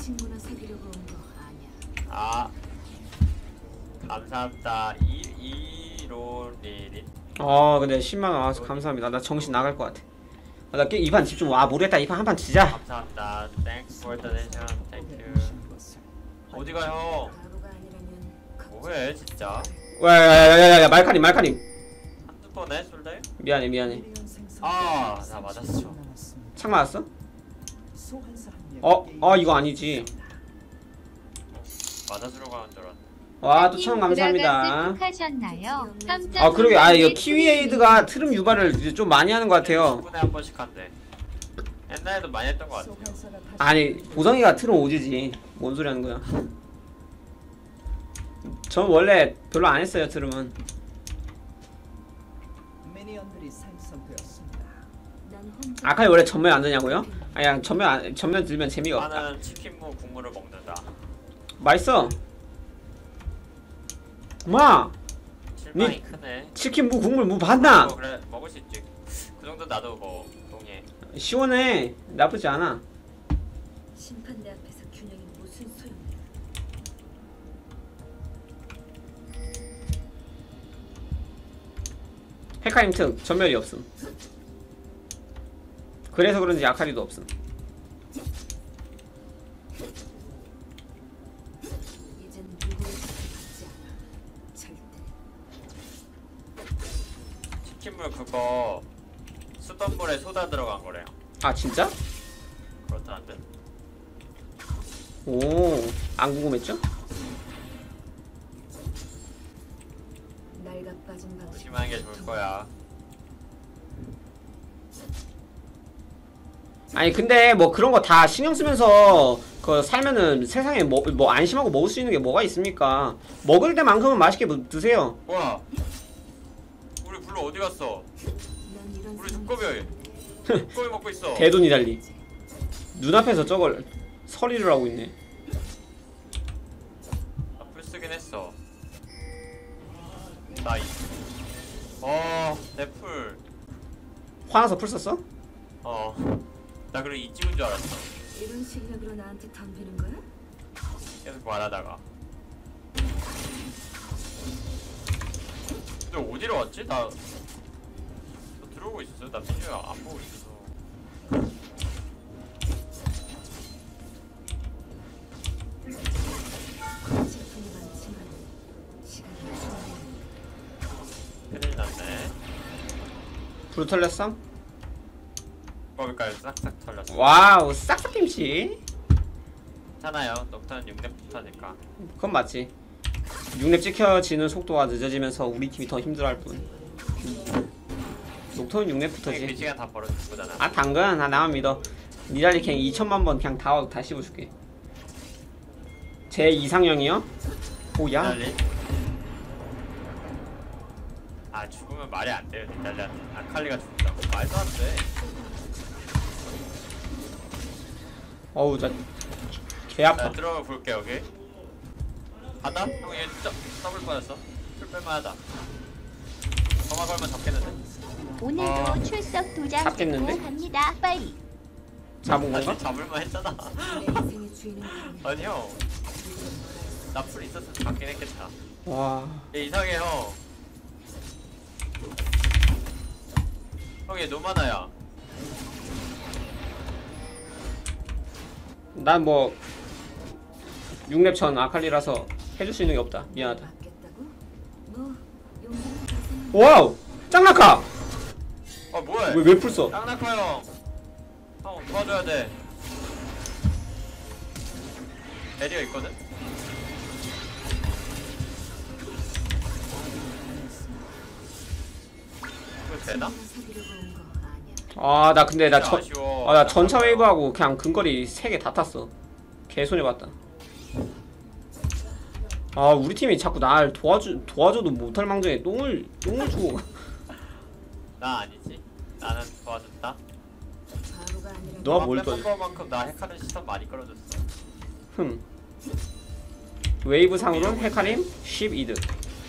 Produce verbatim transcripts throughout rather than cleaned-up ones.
친구나 사귀려고 온 거 아니야. 아 감사합니다. 이로리리. 어 근데 십만 원 와서 감사합니다. 나 정신 나갈 것 같아. 아, 나 이 판 집중. 아 모르겠다. 이 판 한 판 지자. 감사합니다. Thanks for donation. Thank you. 어디 가요? 바보가 아니라면 뭐해 진짜? 야야야야야 말카님 말카님. 한두 번에 술래? 미안해 미안해. 아, 나 맞았어. 창 맞았어? 어? 어 이거 아니지. 맞아주러 가는 줄 알았네. 와 또 천 감사합니다. 하셨나요? 아 그러게 아 이거 키위에이드가 트름 유발을 이제 좀 많이 하는 것 같아요. 십 분에 한 번씩 한대. 옛날에도 많이 했던 것 같아요. 아니 보성이가 트름 오지지. 뭔 소리 하는 거야? 전 원래 별로 안 했어요 트름은. 미니언들이 생성되었습니다. 난 혼자 아카이 원래 전면 안 드냐고요? 아야 전면 안, 전면 들면 재미가 없다. 나는 치킨무 국물을 먹는다. 맛있어. 마 실망이 니- 크네. 치킨 무 국물 무 봤나? 어, 그래 먹을 수 있지. 그 정도 나도 뭐 동의해. 시원해. 나쁘지 않아. 심판대 앞에서 균형이 무슨 소용이야. 헤카림 특 전멸이 없음. 그래서 그런지 아카리도 없음. 이젠 누구를 받지 않아. 절대. 치킨물 그거 수돗 물에 소다 들어간 거래요. 아 진짜? 그렇다는데? 오 안 궁금했죠? 날가 빠진 방식. 조심하는 게 좋을 거야. 아니 근데 뭐 그런 거 다 신경 쓰면서 그 살면은 세상에 뭐, 뭐 안심하고 먹을 수 있는 게 뭐가 있습니까? 먹을 때만큼은 맛있게 뭐 드세요. 뭐야? 우리 블루 어디 갔어? 난 이런 우리 상황이 두꺼비 두꺼비 먹고 있어. 대돈이 달리. 눈앞에서 저걸 서리를 하고 있네. 나풀 쓰긴 했어. 나이스. 어, 내 풀. 화나서 풀 썼어? 어. 나 그리고 이 찍은 줄 알았어. 이런 실력으로 나한테 덤비는 거야? 계속 말하다가. 근데 어디로 왔지? 나, 너 들어오고 있었어? 나 비디오 안 보고 있어서. 슬픔이 많지만 시간이 충분해. 큰일 났네. 불 털렸어? 거기까지 싹싹 털렸어. 와우 싹싹 김치. 괜찮아요. 녹턴은 육 렙부터니까. 그건 맞지. 육 렙 찍혀지는 속도가 늦어지면서 우리 팀이 더 힘들어할 뿐. 녹턴은 육 그 렙부터지. 시간 다 벌어준 거잖아. 아 당근 아 나만 믿어. 니달리 그냥 이천만 번 그냥 다 다 씹어줄게. 제 이상형이요? 오야. 달리. 아 죽으면 말이 안 돼요. 니달리한테. 아칼리가 죽는다고 말도 안 돼. 어우 나 개 아파. 자, 들어가 볼게 여기. 가다? 형 얘 진짜 더블 뻔했어. 풀 뺄만하다. 점화 걸면 잡겠는데? 오늘도 아. 출석 도장 잡겠는데? 받고 갑니다. 빨리. 잡은 건가? 아니 잡을만 했잖아. 내 인생의 주인은 아니야. 아니 형. 나 풀 있었으면 잡긴 했겠다. 와. 얘 이상해 형. 형 얘 노마나야. 난 뭐 육 렙 전 아칼리라서 해줄 수 있는 게 없다. 미안하다. 받겠다고? 뭐 용기는 가슴. 와우! 짱낙하! 아 뭐해? 왜 왜 풀써? 짱나커 형. 형 도와줘야 돼. 에리어 있거든? 이거 되나? 사귀려고 온 거 아니야. 아 나 근데 나 진짜 전 아쉬워. 아 나 전차 웨이브하고 그냥 근거리 세 개 다 탔어. 개손해 봤다. 아 우리 팀이 자꾸 날 도와주 도와줘도 못할 망정에 똥을 똥을 주고. 나 아니지. 나는 도와줬다. 바보가 아니라. 너가 뭘 도와줘? 뺀만큼 나 헤카는 시선 많이 끌어줬어. 흠. 웨이브 상으로는 헤카림 십이 등.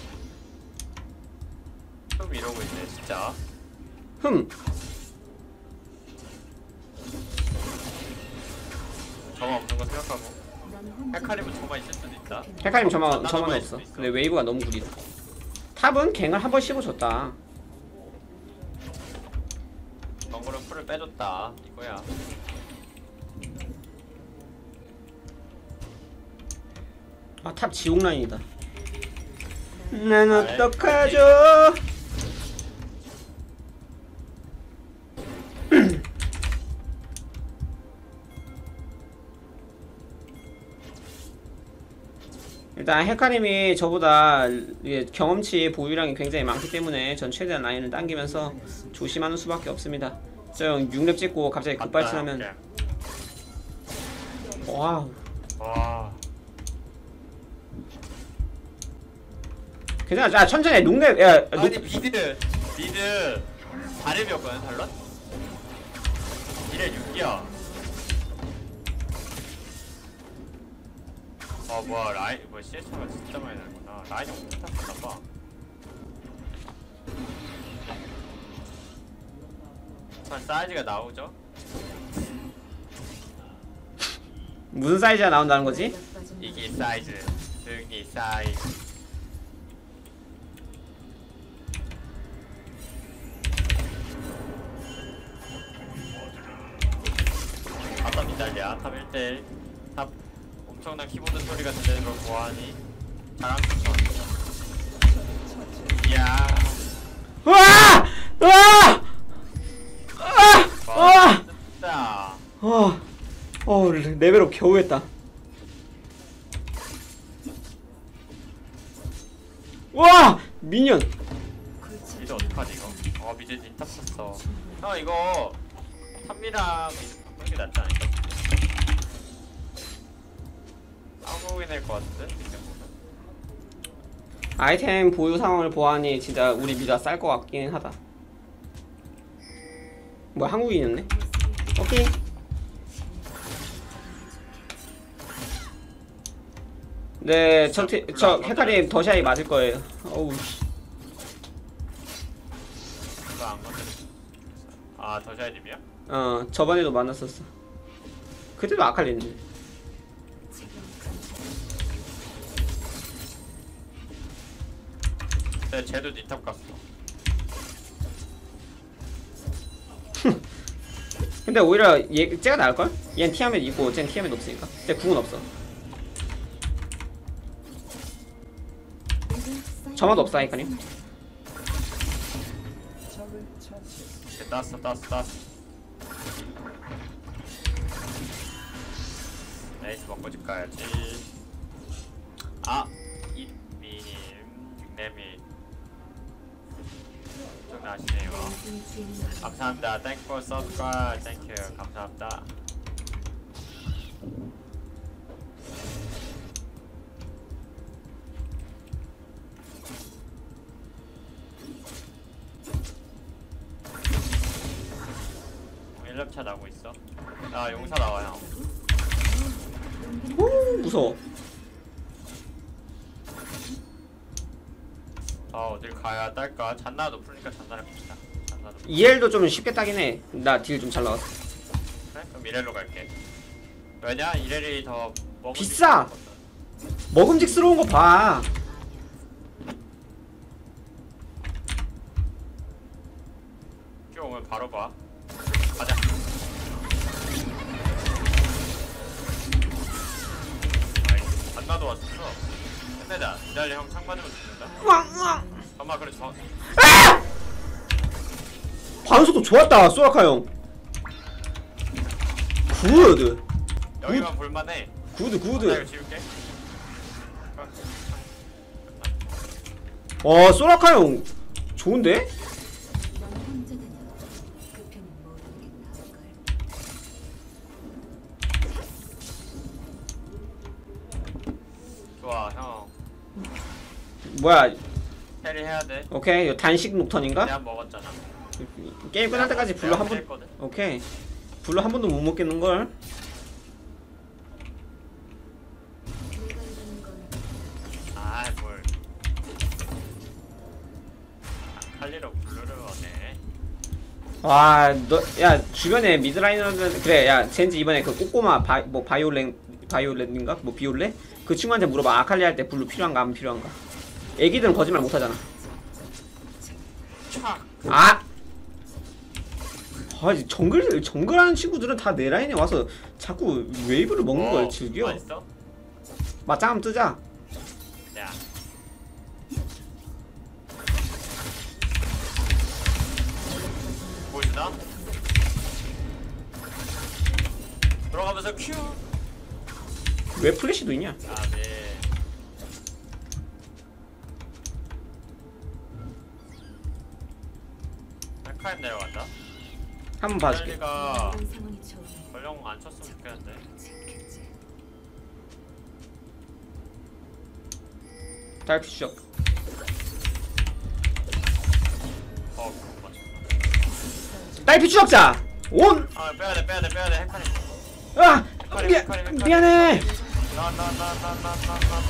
좀 이러고 있네 진짜. 흠. 저만 없는 거 생각하고. 난 혼자 헤카림은 저만 있을 수도 있다. 헤카림 저만 나도 저만 보일 없어. 수도 있어. 근데 웨이브가 너무 구리다. 탑은 갱을 한 번 씹어줬다. 정글은 풀을 빼줬다 이거야. 아 탑 지옥 라인이다. 난 아, 어떡하죠? 일단 헤카림이 저보다 이게 경험치 보유량이 굉장히 많기 때문에 전 최대한 라인을 당기면서 조심하는 수밖에 없습니다. 저 육 렙 찍고 갑자기 급발진하면 와우. 와. 괜찮아. 아, 천천히 육 렙. 야, 아니 녹- 미드 미드 다렙이었거든 탈론? 이래 육이야. 아 뭐야 라인 뭐 씨에스가 진짜 많이 나구나. 라인이 엄청 탔었나봐. 한 사이즈가 나오죠? 무슨 사이즈가 나온다는 거지? 이게 사이즈 등이 사이즈. 아까 미달리야 탑 일 대 일. 탑 엄청난 키보드 소리가 들리는 걸 보아하니 잘한 척. 이야. 와! 와! 아! 와 와! 진짜. 어. 어, 레벨업 겨우 했다. 와! 미니언. 미드 어떡하지 이거? 어 미드 닌탑 쳤어. 형 이거 탑미랑 미드 바꾸는 게 낫지 않을까? 싸우게 될 것 같은데? 생각보다. 아이템 보유 상황을 보아하니 진짜 우리 미드가 쌀 것 같긴 하다. 뭐야, 한국인이었네? 오케이. 네, 저, 티- 저 헤카림 더샤이 맞을 거예요. 어우, 씨. 그거 안 건드렸어. 아 더샤이님이야? 어, 저번에도 만났었어. 그때도 아칼리인데. 근데 쟤도 닌탑 갔어. 근데 오히려 얘, 쟤가 나을걸? 얜 티아멧 있고 쟤는 티아멧 없으니까. 쟤 궁은 없어. 저만도 없어, 아이카님. 적을 처치했습니다. 걔 땄어 땄어 땄어. 에이스 먹고 집 가야지. 아 이미님 닉네임이 좀 아시네요. 감사합니다. Thank for subscribe. Thank you. 감사합니다. 일 렙 차 나고 있어. 아 용사 나와 형. 오, 무서워. 아 어딜 가야 딸까? 잔나도 풀니까 잔나를 갑시다. 잔나도. 이엘도 좀 쉽게 따긴 해. 나 딜 좀 잘 나왔어. 그래? 그럼 이렐로 갈게. 왜냐? 이렐이 더 먹을 수 비싸! 있거든. 먹음직스러운 거 봐. 큐 오면 바로 봐. 가자. 아이, 잔나도 왔었어. 끝내자. 기다려 형 창 맞으면 죽는다. 잠깐만 그래 저. 반응속도 좋았다, 소라카 형. 굿. 여기만 볼만해. 굿, 나 이거 굿. 지울게. 와, 소라카 형 좋은데? 난 혼자 다녀. 그 편은 모르는 게 나을걸. 좋아 형. 뭐야? 캐리 해야 돼. 오케이, 이거 단식 녹턴인가? 내가 먹었잖아. 게임 끝날 때까지 불로 한 번. 했거든. 오케이. 불로 한 번도 못 먹겠는 걸. 내가 이러는 건 아 뭘. 칼리로 블루를 원해. 와, 너, 야, 주변에 미드라이너들, 그래, 야, 젠지 이번에 그 꼬꼬마 바, 뭐, 바이올랭 바이올렛인가? 뭐 비올렛? 그 친구한테 물어봐. 아칼리 할 때 블루 필요한가 안 필요한가? 애기들은 거짓말 못하잖아. 아! 아 정글 정글하는 친구들은 다 내 라인에 와서 자꾸 웨이브를 먹는 걸 즐겨. 맛있어? 맞짱 한번 뜨자. 야. 보여주나? 들어가면서 큐. 왜 플래시도 있냐? 아 네. 알카임 내려간다. 한번 봐줄게. 가 이런 상황이 처음 전령 안 쳤으면 좋겠는데. 좋겠지. 달피 추적. 어 그거 맞췄다. 달피 추적자. 온. 아 빼야돼 빼야돼 빼야돼 헷갈리. 아 미안 미안해. 나나나나나나나.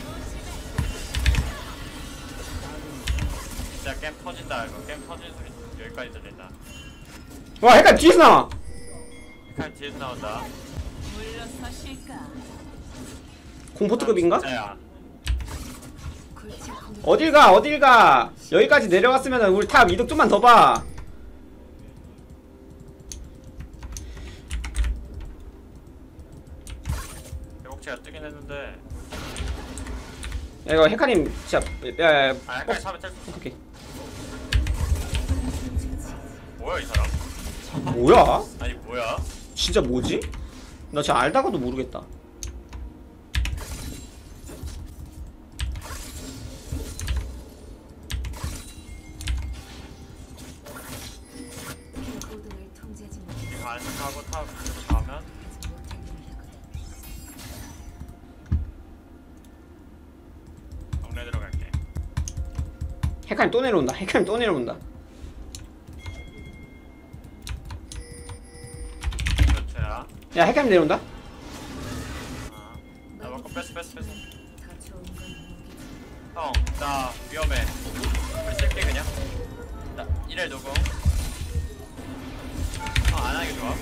진짜 게임 터진다 이거. 게임 터지는 소리 여기까지 들린다. 와 약간 뒤에서 나와. 헷갈리 뒤에서 나온다. 물러서실까? 공포특급인가? 진짜야. 골치 아픈 어딜 가 어딜 가. 여기까지 내려왔으면 우리 탑 이득 좀만 더 봐. 제가 뜨긴 했는데. 야 이거 헤카님 진짜 야야 아 헷갈리 사면 텔. 어떡해. 뭐야 이 사람? 뭐야? 아니 뭐야? 진짜 뭐지? 나 진짜 알다가도 모르겠다. 고등을 통제하지 못해 이거 안식하고 탑 가면 못할 일이라거든. 정례 들어갈게. 헤카님 또 내려온다. 헤카님 또 내려온다. 몇 초야? 야 헤카님 내려온다. 아, 나 먹고 뺐어 뺐어 뺐어. 더 좋은 건 무기지. 형, 나 위험해. 불 쓸게 그냥. 나 이래 누구? 어, 안 하는 게 좋아.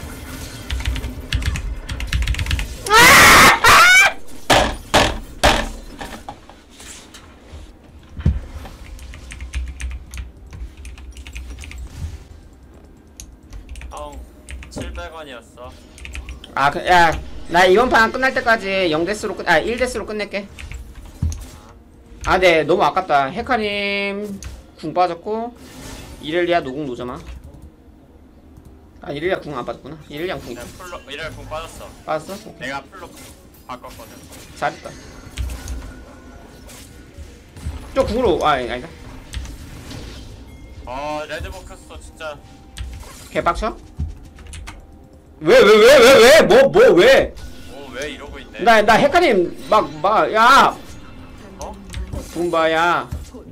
형, 칠백 원이었어. 아, 그, 야, 나 이번 판 끝날 때까지 영 데스로 끝, 아, 일 데스로 끝낼게. 아, 네, 너무 아깝다. 헤카님 궁 빠졌고, 이렐리아 노궁 노자마. 아, 이렐리아 궁 안 빠졌구나. 이렐리아 궁 내가 풀로 이래 궁 빠졌어. 빠졌어? 오케이. 내가 풀로 바꿨거든. 잘했다. 저 궁으로, 아, 아니, 아니다. 어, 레드보크스 진짜. 개빡쳐? 왜, 왜, 왜, 왜, 왜? 뭐, 뭐, 왜? 오, 왜 이러고 있네. 나, 나 헤카님 막, 막, 야! 어? 붐바야.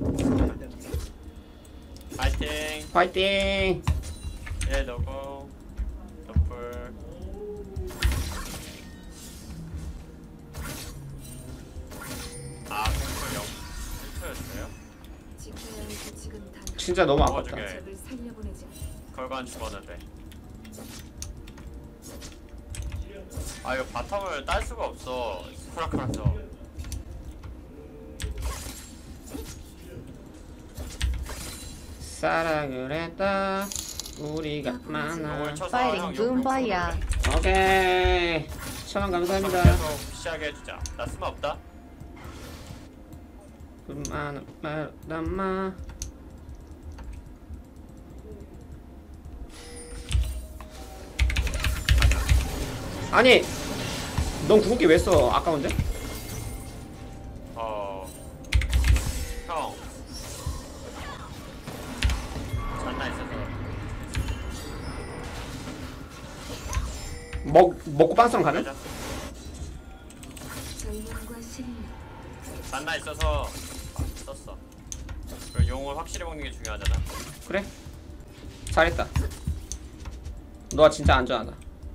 파이팅. 파이팅! 예, 너고. 더블. 아, 공풀 영. 일 초였어요? 지켜야 할 규칙은 단 진짜 너무 아깝다. 도와주게. 적을 살려보내지 않아. 걸간 죽었는데. 아, 이거 바텀을 딸 수가 없어. 스크라크라서. 사랑을 했다 우리가 만나. 오늘 쳐서 파이팅 형 붐바야. 오케이 천원 감사합니다. 계속 시작해 해주자. 나 스마 없다. 그만 말담마. 아니 넌 구급기 왜 써? 아까운데? 어. 형. 장난 있어서. 먹 먹고 빵싸움 가능? 가자. 젊음과 실력 장난 있어서 아, 썼어. 그 용을 확실히 먹는 게 중요하잖아. 그래 잘했다. 너가 진짜 안전하다.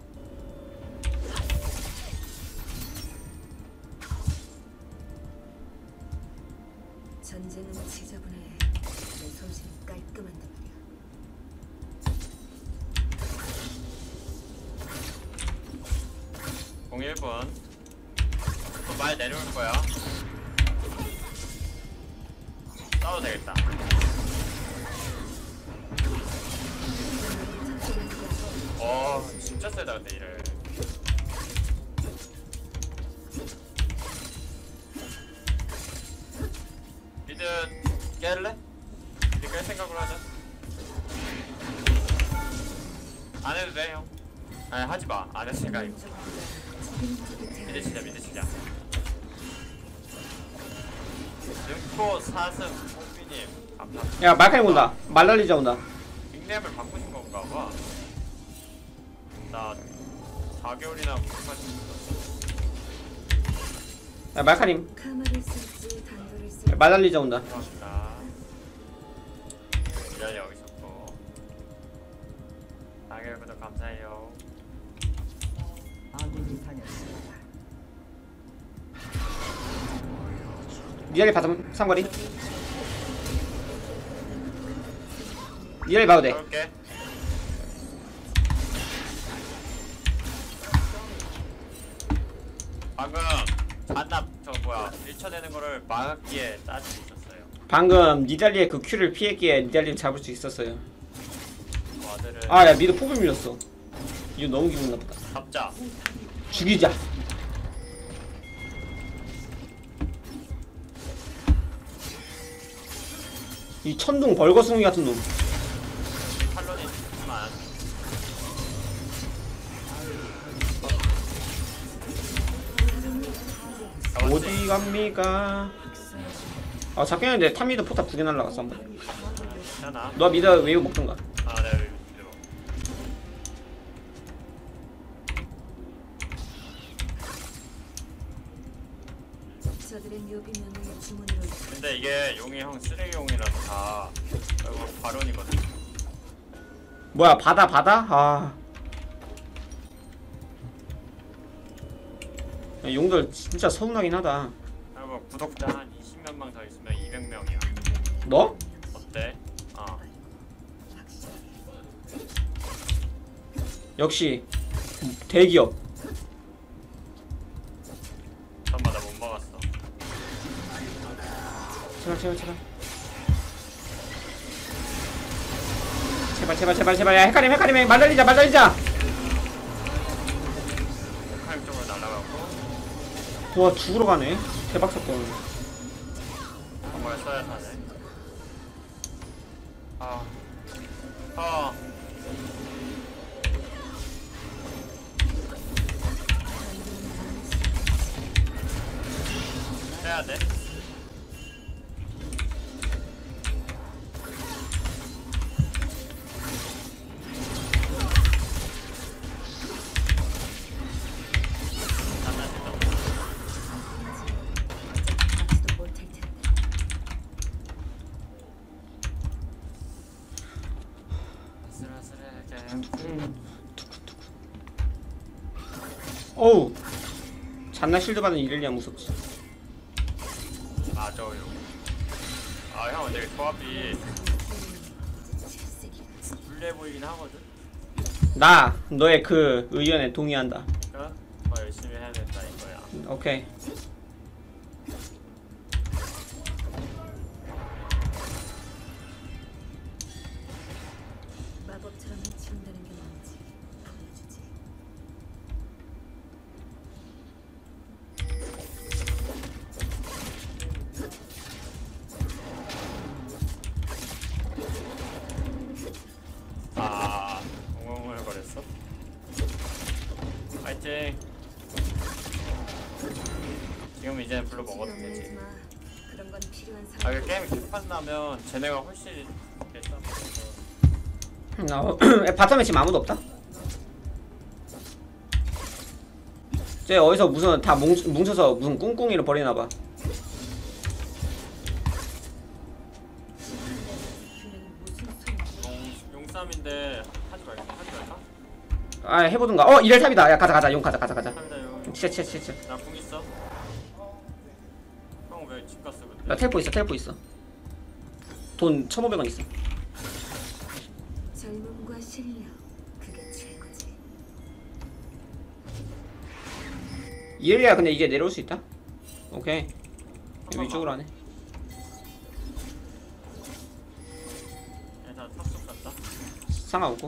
전쟁은 지저분해. 내 솜씨는 깔끔한데 말이야. 공일 분. 말 내려올 거야. 싸워도 되겠다. 어, 진짜 세다 근데 이래. 미드 깰래? 미드 깰 생각으로 하자. 안 해도 돼 형. 아니 하지 마. 안 했으니까 이거. 미드 치자 미드 치자. 능코 사승 홍비님 감사합니다. 야 말카님 온다. 말날리자 온다. 닉네임을 바꾸신 건가 봐. 나 사 개월이나 공부할 수 있어. 야 말카님 카마를 쓸지 단도를 쓸지 말날리자 온다. 고맙습니다. 기다려 여기 있었고. 사 개월 구독 감사해요. 아군이 당했습니다. 니알이 받으면 삼거리. 니알이 봐도 돼. 가볼게. 방금 반납 저 뭐야 밀쳐내는 거를 막기에 따질 수 있었어요. 방금 니달리의 그 큐를 피했기에 니달리를 잡을 수 있었어요. 와드를 아 야 미드 포블 밀렸어. 이거 너무 기분 나쁘다. 잡자. 죽이자. 이 천둥 벌거숭이 같은 놈. 팔론이 좋지만 잡았지? 어디 갑니까? 아 잡긴 했는데 탑미드 포탑 두 개 날라갔어 한 번. 괜찮아. 너 미드 웨이브 먹던가. 아 내가 왜 믿어. 저들의 묘비명을 주문으로 근데 이게 용이 형 쓰레기용이라서 다 이거 발언이거든. 뭐야 바다 바다? 아 야, 용들 진짜 서운하긴 하다. 그리고 구독자 한 이십몇 명 더 있으면 이백 명이야. 너? 어때? 어. 역시 대기업. 잠깐만 나 못 먹었어. 제발 제발 제발 제발 제발 제발 제발 야 헷갈림 헷갈림 말달리자 말달리자. 칼 쪽으로 날아가고 와 죽으러 가네. 대박 사건. 정말 써야 하네. 아. 어. 해야 돼. 막지도 못할 텐데. 아슬아슬하게. 어우 잔나 실드 받은 이렐리아 무섭지. 맞아요. 아 형 근데 조합이 불리해 보이긴 하거든. 나 너의 그 의견에 동의한다. 그러니까 더 열심히 해야 된다 이거야. 오케이. 마법처럼 해치운다는 게 뭔지 보여주지. 아, 웅웅거렸어. 파이팅. 지금 이제 블루 먹어도 되지. 마. 그런 건 필요한 아, 사람. 그 게임 개판 나면 쟤네가 훨씬 괜찮아. 나 바텀에 지금 아무도 없다. 쟤 어디서 무슨 다 뭉, 뭉쳐서 무슨 꿍꿍이를 벌이나봐. 용 용쌈인데 하지 말까? 하지 말까? 아 해보든가. 어 이렐 탑이다. 야 가자 가자 용 가자 가자 가자. 합니다 용. 치자 치자 치자. 나궁 있어. 형 왜 집 갔어 근데? 나 텔포 있어 텔포 있어. 돈 천오백 원 있어. 젊음과 실력 그게 최고지. 이렐리아 근데 이제 내려올 수 있다. 오케이. 위쪽으로 하네. 일단 탑쪽 갔다. 상관없고.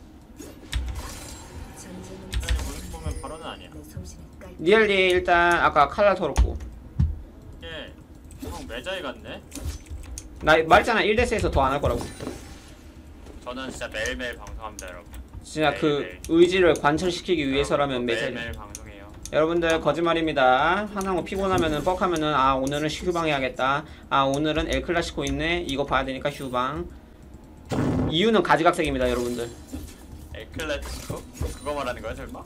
전쟁은 모습 보면 바로는 아니야. 내 솜씨는 깔. 니엘리 일단 아까 칼라 털었고. 이게 형 매자이 같네. 나 말했잖아 일 대스에서 더 안 할 거라고. 저는 진짜 매일매일 방송합니다, 여러분. 진짜 그 매일매일. 의지를 관철시키기 위해서라면 매일. 매일매일 방송해요. 여러분들 거짓말입니다. 항상 피곤하면은 뻑하면은 아 오늘은 휴방 해야겠다. 아 오늘은 엘 클라시코 있네. 이거 봐야 되니까 휴방. 이유는 가지각색입니다, 여러분들. 에클레티코? 그거 말하는 거야, 설마?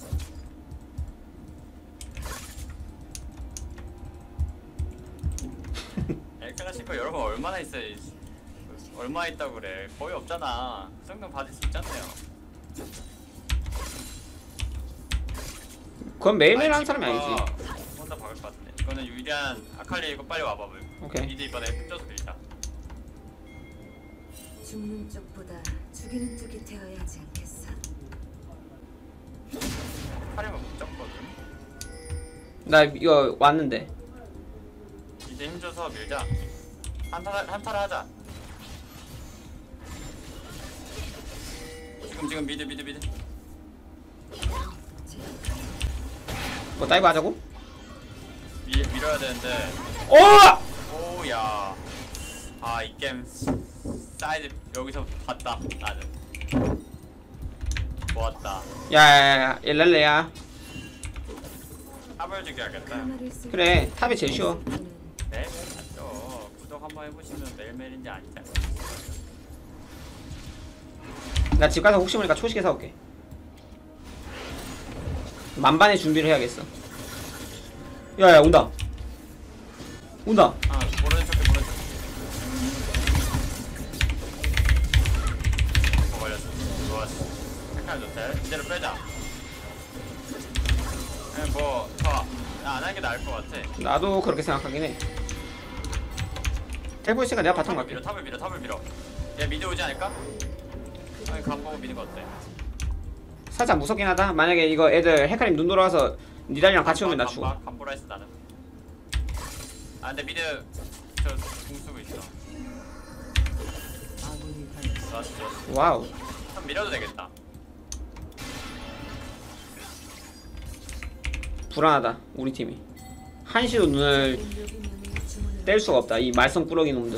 에클레티코 여러분 얼마나 있어요? 얼마 있다고 그래? 거의 없잖아. 그 정도는 받을 수 있잖아요. 그건 매일매일 하는 아니, 사람이 아니지. 친구가 혼자 박을 것 같은데. 이거는 유리한 아칼리 이거 빨리 와봐. 오케이. 미드 이번에 흩어서 밀자. 죽는 쪽보다 죽이는 쪽이 되어야 하지 않겠어? 하려면 못 잡거든. 나 이거 왔는데. 이제 힘줘서 밀자. 한타 한타를 하자. 지금 지금 미드 미드 미드. 뭐 다이브 하자고? 미, 밀어야 되는데. 오! 오야. 아 이 게임 사이드 여기서 봤다 나는. 좋았다. 야야야 일랄레야. 탑을 죽여야겠다. 그래 탑이 제일 쉬워. 매일매일 맞죠. 구독 한번 해보시면 매일매일인지 아니지. 나 집 가서 혹시 모르니까 초시계 사올게. 만반의 준비를 해야겠어. 야야 온다. 온다. 아 모르는 척해 모르는 척. 더 걸렸어. 좋았어. 색깔 좋대. 이대로 빼자. 그냥 뭐더안 하는 게 나을 것 같아. 나도 그렇게 생각하긴 해. 텔포 있으니까 내가 바텀 탑을 갈게. 밀어 탑을 밀어 탑을 밀어. 얘 미드 오지 않을까? 아니 간 보고 미는 거 어때? 살짝 무섭긴 하다. 만약에 이거 애들 헤카림 눈 돌아와서 니달이랑 같이 오면 나 죽어. 간보라 했어 나는. 아 근데 미드 저궁 쓰고 있어. 좋았어 좋았어. 와우. 한 밀어도 되겠다. 불안하다 우리 팀이. 한시도 눈을 뗄 수가 없다 이 말썽꾸러기 놈들.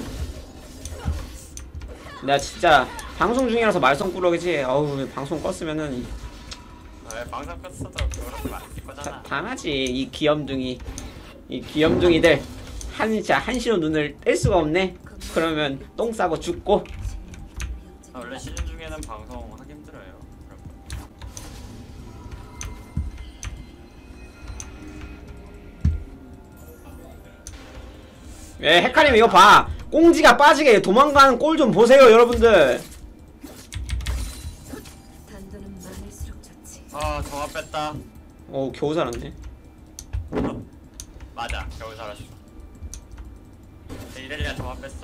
내가 진짜 방송 중이라서 말썽꾸러기지. 어우 방송 껐으면은 왜 방송 껐어도 그렇게 많을 거잖아. 당하지 이 귀염둥이. 이 귀염둥이들 한 진짜 한시도 눈을 뗄 수가 없네. 그러면 똥 싸고 죽고. 아, 원래 시즌 중에는 방송 하기 힘들어요. 예 헤카림 이거 봐. 꽁지가 빠지게 도망가는 꼴 좀 보세요 여러분들. 단도는 많을수록 좋지. 아 정화 뺐다. 오 겨우 살았네. 맞아 겨우 살았어. 이렐리아 정화 뺐어.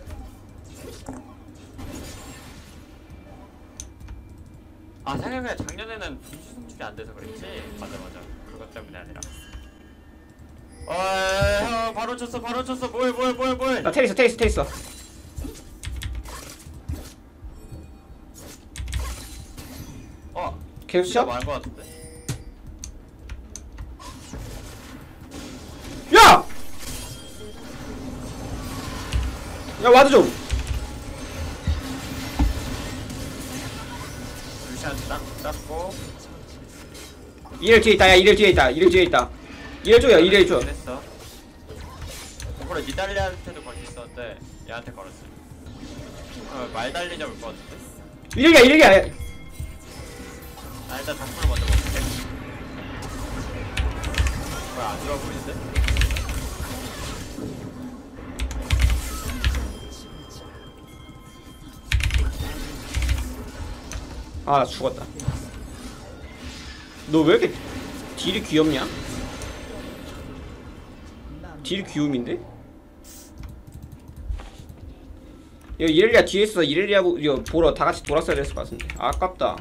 아 생각해 작년에는 분수 성출이 안 돼서 그랬지. 맞아 맞아 그것 때문에 아니라. 어형 바로 쳤어 바로 쳤어 뭐해 뭐해 뭐해 뭐해. 나 테리스 테리스 테리스. 어 계속 진짜 쳐? 많은 거 같은데. 야! 야 와드 좀. 루시안트 딱 땄고. 이렐 뒤에 있다. 야 이렐 뒤에 있다. 이렐 뒤에 있다. 이렐 쪽이야 이렐 쪽. 됐어. 그래 니달리한테도 걸 수 있었는데 얘한테 걸었어. 어, 말 달리자 올 것 같은데. 이렐이야 이렐이야. 아 일단 닭불 먼저 먹을게. 뭐야 안 좋아 보이는데? 아 나 죽었다. 너 왜 이렇게 딜이 귀엽냐? 딜이 귀요미인데? 이거 이렐리아 뒤에 있어. 이렐리아 이거 보러 다 같이 돌았어야 됐을 것 같은데. 아깝다.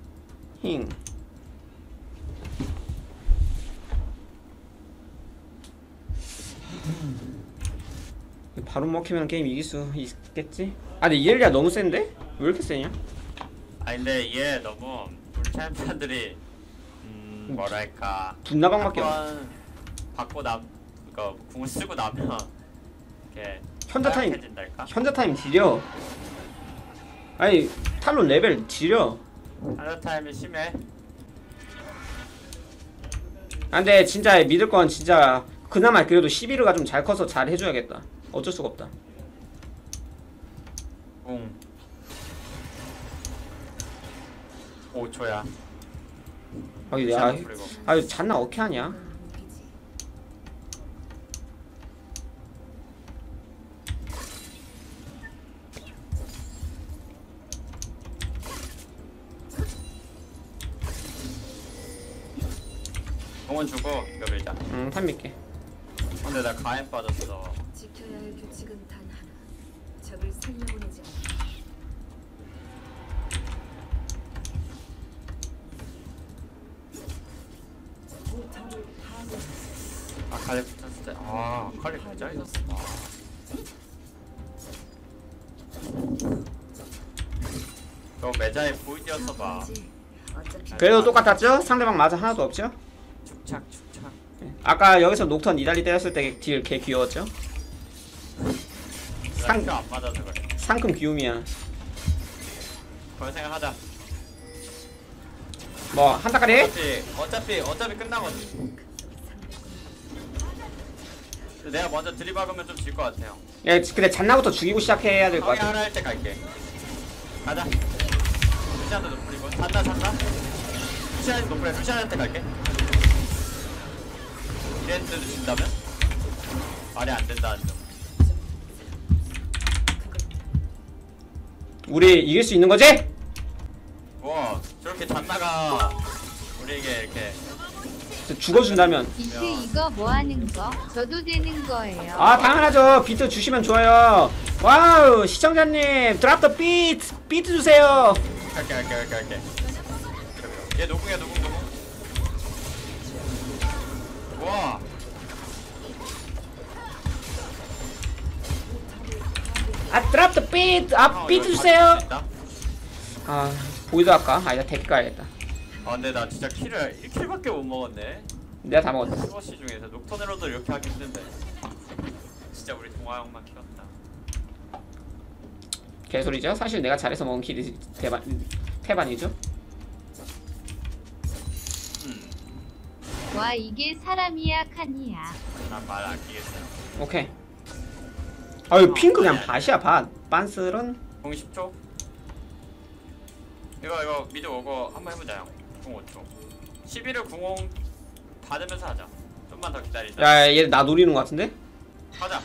힝. 바로 먹히면 게임 이길 수 있겠지? 아 근데 이엘리아 너무 센데? 왜 이렇게 세냐? 아 근데 얘 너무 우리 챔피언들이 음 뭐랄까 분나방밖에 없 한번 받고 남 그니까 궁을 쓰고 나면 이렇게 현자 타임 해진달까? 현자 타임 지려. 아니 탈론 레벨 지려. 하나 타임이 심해. 아 근데 진짜 믿을 건 진짜 그나마 그래도 시비르가 좀 잘 커서 잘 해줘야겠다. 어쩔 수가 없다. 궁 오 초야. 아유 야, 아유 잔나 어떻게 하냐? 무기지. 공은 주고 이거 밀자. 응 탐밀게. 근데 나 가엔 빠졌어. 지켜야 할 규칙은 단 하나. 적을 살려보내지 않아. 포탑을 파괴했습니다. 아 칼리 붙었을 때. 아 칼리 굉장히 졌어. 너 매자에 보이디였어 봐. 어차피 그래도 똑같았죠? 상대방 맞아 하나도 없죠? 축착 축착. 아까 여기서 녹턴 니달리 때렸을 때 딜 개 귀여웠죠? 상- 상표 안 맞아서 그래. 상큼 귀요미야. 그런 생각하자. 뭐 한타까리? 어차피 어차피 어차피 끝나거든. 내가 먼저 들이박으면 좀 질 것 같아요. 야 근데 잔나부터 죽이고 시작해야 될 것 형이 같아. 하나 할 때 갈게. 가자. 루시안도 노플이고. 산다 산다. 루시안이 노플해. 루시안한테 갈게. 이랬는데도 진다면? 말이 안 된다는 점. 우리 이길 수 있는 거지? 와 저렇게 잔나가 우리에게 이렇게 죽어준다면. 비트 이거 뭐 하는 거? 저도 되는 거예요. 아 당연하죠. 비트 주시면 좋아요. 와우 시청자님 드랍 더 비트 비트 주세요. 갈게 갈게 갈게 갈게. 얘 노궁이야 노궁 노궁. 와 아 드랍 더 비트 아 형, 비트 이거 주세요. 잡을 수 있다? 아 보이도 할까? 아니다 데크 가야겠다. 아 근데 나 진짜 킬을 일 킬밖에 못 먹었네. 내가 다 먹었다. 스워시 중에서 녹턴으로도 이렇게 하기 힘든데 진짜 우리 동화 형만 키웠다. 개소리죠? 사실 내가 잘해서 먹은 킬이 대반 태반이죠. 음, 와 이게 사람이야 칸이야. 난 말 아끼겠어요. 오케이. 아유 핑크 그냥 밭이야 밭. 빤스런. 공 십 초. 이거 이거 미드 오고 한번 해보자 형. 공 오 초. 십일을 공공 받으면서 하자. 좀만 더 기다리자. 야얘 나 노리는 거 같은데? 가자.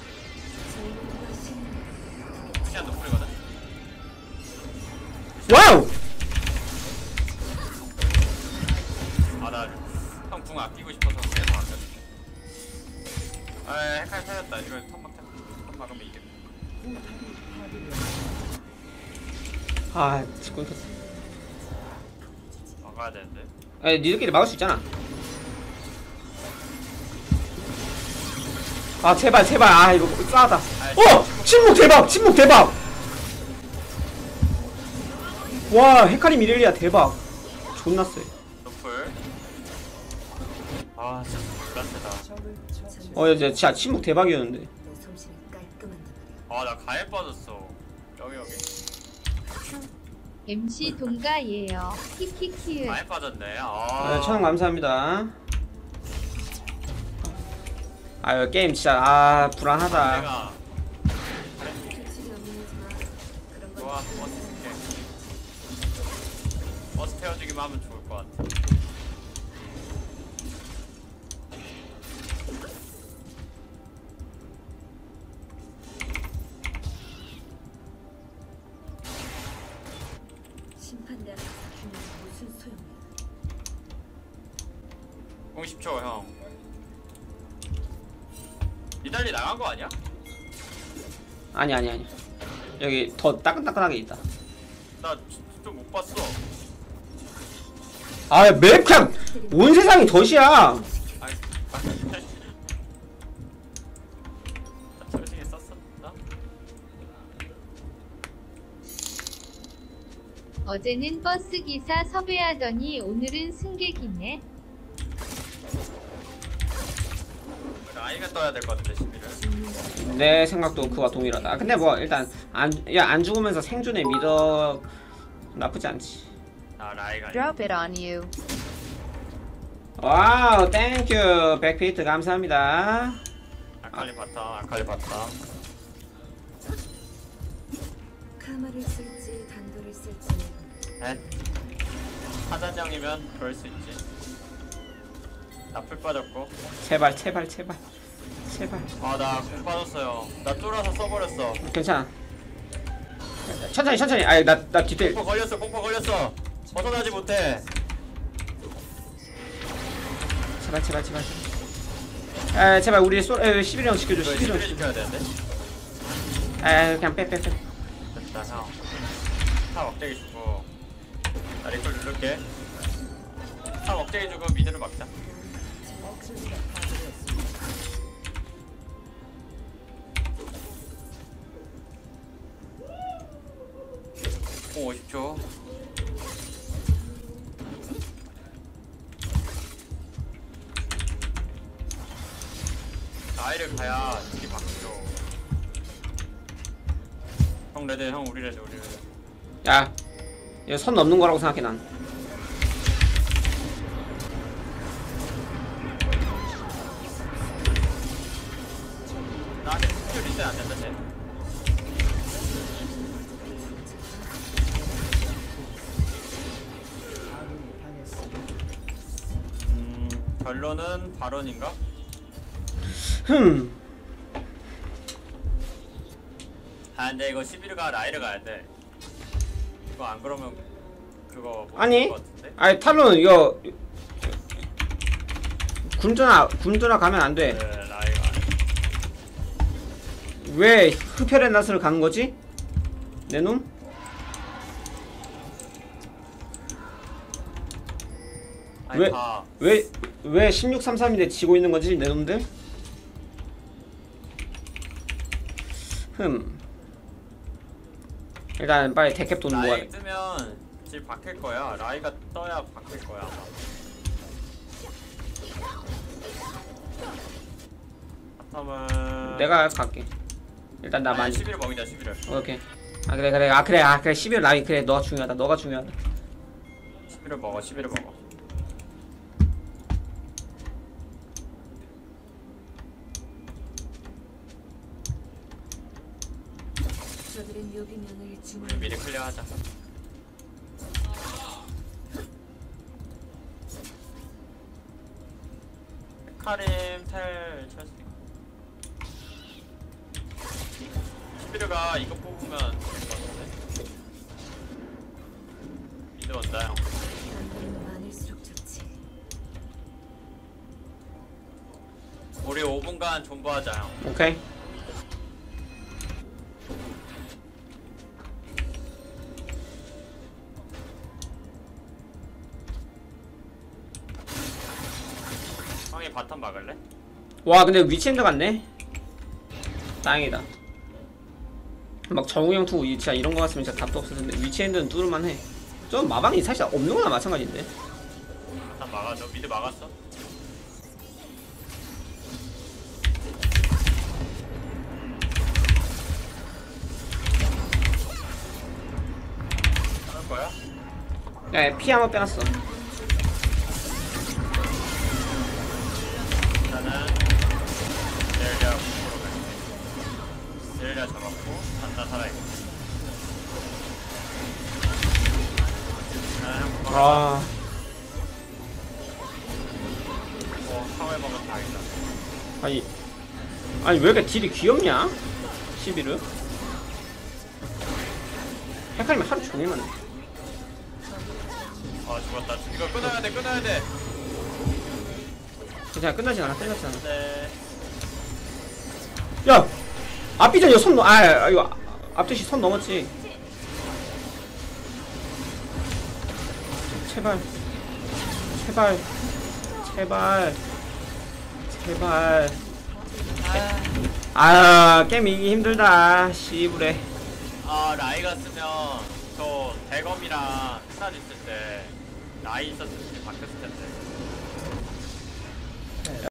시간 노플이거든. 와우. 아나형 궁 아끼고 싶어서 계속 아꼈어. 아 헷갈려 살렸다. 이거 턴 막자. 턴 막으면 이겨. 아 직권 켰어. 막아야 되는데. 아 니들끼리 막을 수 있잖아. 아 제발 제발 아 이거 싸다. 어 침묵 대박 침묵 대박. 와 헤카림 이렐리아 대박. 존나 쎄. 노플. 아 진짜 졸라 세다. 적을 처치. 어 야, 진짜 침묵 대박이었는데. 내 솜씨는 깔끔한데 말이야. 아 나 가에 빠졌어. 여기 여기. 엠씨 동가예요. 키키키을. 가에 빠졌네. 아. 아, 천원 감사합니다. 아유 게임 진짜 아 불안하다. 내가 규칙이 없는 이지만 그런 건 좋아 버스 줄게. 버스 태워주기만 하면 좋을 것 같아. 심판대 앞에서 죽는 무슨 소용이야. 공 십 초 형. 니달리 나간 거 아니야? 아니 아니 아니. 여기 더 따끈따끈하게 있다. 나 좀 못 봤어. 아맵 그냥 온 세상이 덫이야. 아이, 나 철중에 썼었나? 어제는 버스기사 섭외하더니 오늘은 승객이네. 라이가 떠야 될 것 같은데 십일을. 내 생각도 그와 동일하다. 근데 뭐 일단 안 야 안 죽으면서 생존의 미덕 나쁘지 않지. 아 라이가. Drop it on you. 와우 땡큐 백피트 감사합니다. 아칼리 바텀 아칼리 바텀. 카마를 쓸지 단도를 쓸지 에? 사단장이면 그럴 수 있지. 나풀 빠졌고. 제발 제발 제발 제발. 아나공 빠졌어요. 나 쫄아서 써버렸어. 괜찮아. 천천히 천천히. 아니 나나 뒤에. 공포 걸렸어 공포 걸렸어. 벗어나지 못해. 제발 제발 제발. 아 제발 우리 소 에, 십일 형 지켜줘. 이거 십일 형 십일을 지켜. 지켜야 되는데. 아 그냥 빼 빼 빼. 됐다 형. 타 억제기 주고. 나 리콜 누를게. 타 억제기 주고 미드를 막자. 억제기가 파괴되었습니다. 공 오십 초. 나이를 가야 딜이 바뀌죠. 형 레드 형 우리 레드 우리 레드. 야 이거 선 넘는 거라고 생각해 난. 나한테 스킬 리셋 안 된다 쟤. 아군이 당했습니다. 음 결론은 발언인가? 흠. 아 근데 이거 십일가 라이를 가야 돼. 이거 안 그러면 그거 못 아니. 이길 것 같은데? 아니 탈론 이거 굶드나 굶드나 가면 안 네 돼. 라이가 안 해. 왜 흡혈의 낫을 가는 거지? 내 놈? 아니 왜? 다 왜 왜 십육 삼삼인데 지고 있는 거지 내 놈들? 흠. 일단 빨리 데캡 돈 모아. 라이 뜨면 질 박힐 거야. 라이가 떠야 박힐 거야 아마. 바텀은 내가 갈게. 일단 나 아니, 많이. 십일을 먹이자 십일을. 오케이. 아 그래 그래 아 그래 아 그래 십일 라인 그래 너가 중요하다 너가 중요하다. 십일을 먹어 십일을 먹어. 저들의 묘비명을 주문 우리 미리 클리어하자. 카림 텔 찰수 있고. 십일가 이거 뽑으면 될 것 같은데. 미드 온다 형. 단도는 많을수록 좋지. 우리 오 분간 존버하자 형. 오케이. 형이 바텀 막을래? 와 근데 위치엔드 같네. 다행이다. 막 정우영 투 진짜 이런 거 같으면 진짜 답도 없을 텐데 위치엔드는 뚫을만 해. 저 마방이 사실 없는 거나 마찬가지인데. 바텀 막아. 너 미드 막았어? 하는 거야? 야 피 한번 빼놨어. 일단은 제일리아 공으로 갈게. 제일리아 잡았고 단나 살아있고. 아, 형 아 어, 상을 먹은 다행이다. 아니 아니 왜 이렇게 딜이 귀엽냐? 십일은 헷갈리면 하루 종일만 해. 아 죽었다. 이거 끊어야 돼, 끊어야 돼. 괜찮아 끝나진 않아 끝나진 않아. 네. 야 앞비전 이거 손 넘.. 아 이거 앞뒤시 손 넘었지. 제발 제발 제발 제발 아 게임 이기 힘들다 씨부래. 아 라이 갔으면 저 대검이랑 스탄 있을 때 라이 있었을 때 바뀌었을 텐데.